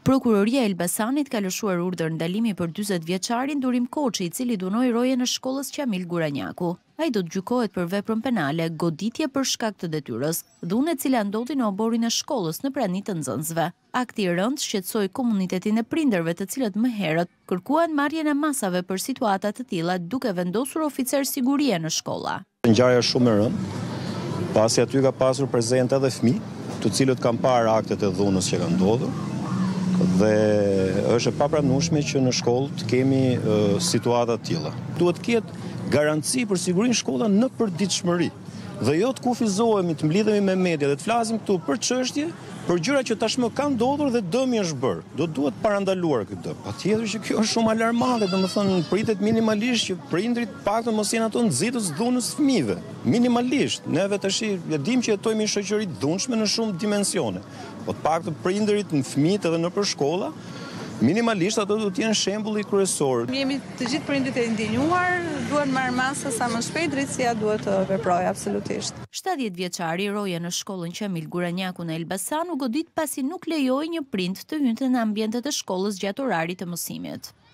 Prokuroria e Elbasanit ka lëshuar urdhër ndalimi për 40 vjeçarin Durim Koçi, i cili dënoi rojen në shkollës Qamil Guranjaku. Ai do të gjykohet për veprën penale, goditje për shkak të detyrës, dhunë e cila ndodhi në oborin e shkollës në prani të nxënësve. Akti i rënd shqetësoi komunitetin e prindërve, të cilët më herët kërkuan marrjen e masave për situata të tilla, duke vendosur oficer sigurie në shkolla. Ngjarja është shumë e rëndë, pasi aty ka pasur prezent edhe fëmijë, të cilët kanë parë aktet e dhunës që kanë ndodhur. Dhe është e papranueshme që në shkollë të kemi situata të tilla. Duhet të ketë garanci për sigurinë shkolla në përditshmëri. Dhe jo të kufizohemi, të mblidhemi me media dhe të flasim këtu për çështje, për gjëra që tashmë kanë ndodhur dhe dëmi është bërë. Duhet parandaluar këtë dëm. Patjetër që kjo është shumë alarmante, domethënë pritet minimalisht që prindrit paktën mos jenë ato nxitës dhunës fëmijëve. Minimalisht, neve tash e dimë që jetojmë në shoqëri të dhunshme në shumë dimensione. Po të paktën prindërit në fëmijët edhe nëpër shkolla, minimalisht ato do të jenë shembulli kryesor. Jemi të gjithë prindërit e ndinjuar, duhet marrë masa sa më shpejt, drejtësia duhet të veprojë absolutisht. 70 vjeçari roje në shkollën Qamil Guranjaku në Elbasan u godit pasi nuk lejoi një prind të hynte në ambientet e shkollës gjatë orarit të mësimit.